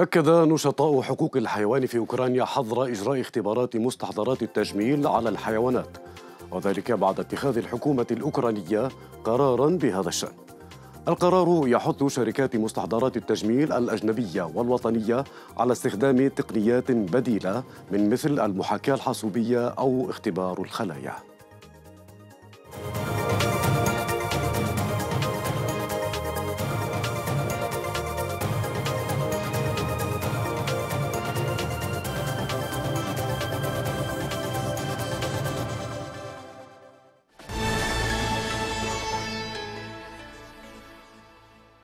أكد نشطاء حقوق الحيوان في أوكرانيا حظر إجراء اختبارات مستحضرات التجميل على الحيوانات، وذلك بعد اتخاذ الحكومة الأوكرانية قراراً بهذا الشأن. القرار يحث شركات مستحضرات التجميل الأجنبية والوطنية على استخدام تقنيات بديلة من مثل المحاكاة الحاسوبية أو اختبار الخلايا.